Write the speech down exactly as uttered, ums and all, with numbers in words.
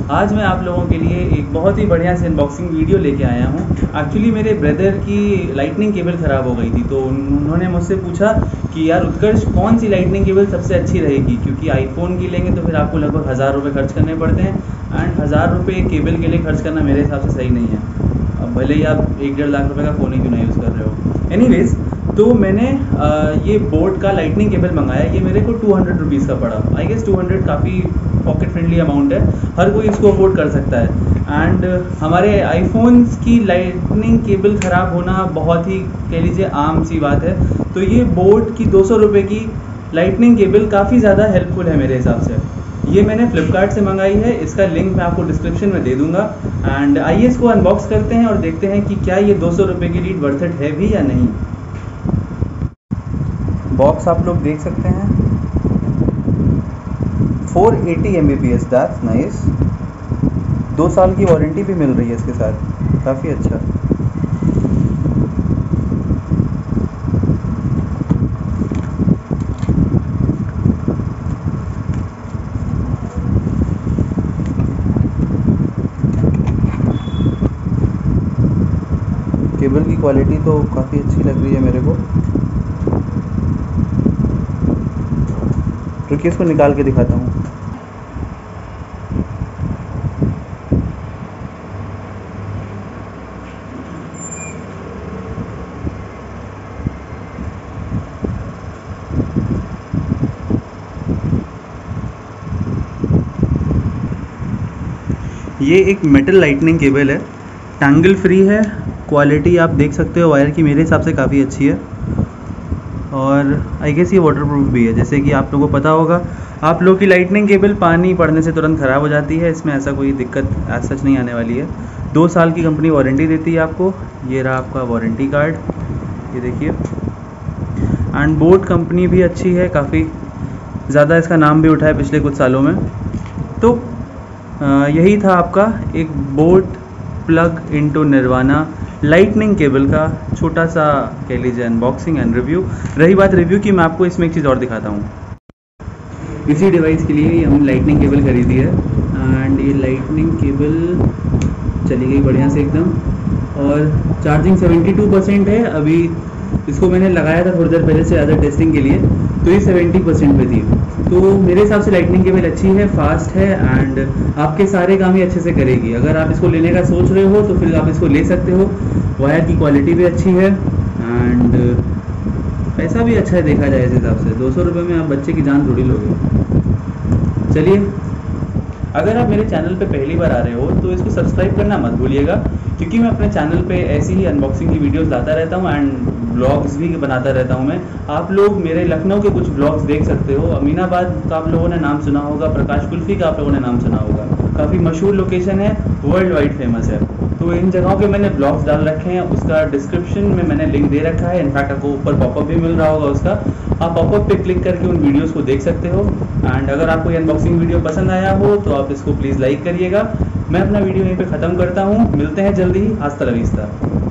आज मैं आप लोगों के लिए एक बहुत ही बढ़िया से अनबॉक्सिंग वीडियो लेके आया हूँ। एक्चुअली मेरे ब्रदर की लाइटनिंग केबल ख़राब हो गई थी, तो उन्होंने मुझसे पूछा कि यार उत्कर्ष कौन सी लाइटनिंग केबल सबसे अच्छी रहेगी, क्योंकि आईफोन की लेंगे तो फिर आपको लगभग हज़ार रुपये खर्च करने पड़ते हैं एंड हज़ार रुपये केबल के लिए खर्च करना मेरे हिसाब से सही नहीं है। अब भले ही आप एक डेढ़ लाख रुपये का फ़ोन ही क्यों ना यूज़ कर रहे हो। एनीवेज़, तो मैंने आ, ये बोट का लाइटनिंग केबल मंगाया। ये मेरे को टू हंड्रेड रुपीज़ का पड़ा। आई गेस टू हंड्रेड काफ़ी पॉकेट फ्रेंडली अमाउंट है, हर कोई इसको अफोर्ड कर सकता है। एंड हमारे आईफोन्स की लाइटनिंग केबल ख़राब होना बहुत ही कह लीजिए आम सी बात है, तो ये बोट की दो सौ रुपये की लाइटनिंग केबल काफ़ी ज़्यादा हेल्पफुल है मेरे हिसाब से। ये मैंने फ्लिपकार्ट से मंगाई है, इसका लिंक मैं आपको डिस्क्रिप्शन में दे दूंगा। एंड आइए इसको अनबॉक्स करते हैं और देखते हैं कि क्या ये दो सौ रुपये की लीड वर्थ इट है भी या नहीं। बॉक्स आप लोग देख सकते हैं, four eighty M B P S, that's nice. दो साल की वारंटी भी मिल रही है इसके साथ, काफ़ी अच्छा। केबल की क्वालिटी तो काफ़ी अच्छी लग रही है मेरे को। रुकिए इसको निकाल के दिखाता हूँ। ये एक मेटल लाइटनिंग केबल है, टैंगल फ्री है। क्वालिटी आप देख सकते हो वायर की, मेरे हिसाब से काफ़ी अच्छी है। और आई गेस ये वाटरप्रूफ भी है। जैसे कि आप लोगों को पता होगा, आप लोगों की लाइटनिंग केबल पानी पड़ने से तुरंत ख़राब हो जाती है, इसमें ऐसा कोई दिक्कत एज सच नहीं आने वाली है। दो साल की कंपनी वारंटी देती है आपको। ये रहा आपका वारंटी कार्ड, ये देखिए। एंड बोट कंपनी भी अच्छी है, काफ़ी ज़्यादा इसका नाम भी उठा है पिछले कुछ सालों में। तो आ, यही था आपका एक boAt plug into Nirvana lightning cable का छोटा सा कह लीजिए अनबॉक्सिंग एंड रिव्यू। रही बात रिव्यू की, मैं आपको इसमें एक चीज़ और दिखाता हूँ। इसी डिवाइस के लिए हमने लाइटनिंग केबल खरीदी है एंड ये लाइटनिंग केबल चली गई बढ़िया से एकदम। और चार्जिंग सेवेंटी टू परसेंट है। अभी इसको मैंने लगाया था थोड़ी देर पहले से ज़्यादा टेस्टिंग के लिए, तो ये सेवेंटी परसेंट पे थी। तो मेरे हिसाब से लाइटनिंग केबल अच्छी है, फास्ट है एंड आपके सारे काम ही अच्छे से करेगी। अगर आप इसको लेने का सोच रहे हो तो फिर आप इसको ले सकते हो। वायर की क्वालिटी भी अच्छी है एंड पैसा भी अच्छा है देखा जाए इस हिसाब से। दो सौ रुपये में आप बच्चे की जान थोड़ी लोगे। चलिए, अगर आप मेरे चैनल पे पहली बार आ रहे हो तो इसको सब्सक्राइब करना मत भूलिएगा, क्योंकि मैं अपने चैनल पे ऐसी ही अनबॉक्सिंग की वीडियोस लाता रहता हूँ एंड ब्लॉग्स भी बनाता रहता हूँ मैं। आप लोग मेरे लखनऊ के कुछ ब्लॉग्स देख सकते हो। अमीनाबाद का आप लोगों ने नाम सुना होगा, प्रकाश कुल्फी का आप लोगों ने नाम सुना होगा, काफ़ी मशहूर लोकेशन है, वर्ल्ड वाइड फेमस है। तो इन जगहों के मैंने ब्लॉग्स डाल रखे हैं, उसका डिस्क्रिप्शन में मैंने लिंक दे रखा है। इनफैक्ट आपको ऊपर पॉपअप भी मिल रहा होगा उसका, आप पॉपअप पे क्लिक करके उन वीडियोस को देख सकते हो। एंड अगर आपको ये अनबॉक्सिंग वीडियो पसंद आया हो तो आप इसको प्लीज़ लाइक करिएगा। मैं अपना वीडियो यहीं पे ख़त्म करता हूँ, मिलते हैं जल्दी ही। हasta la vista।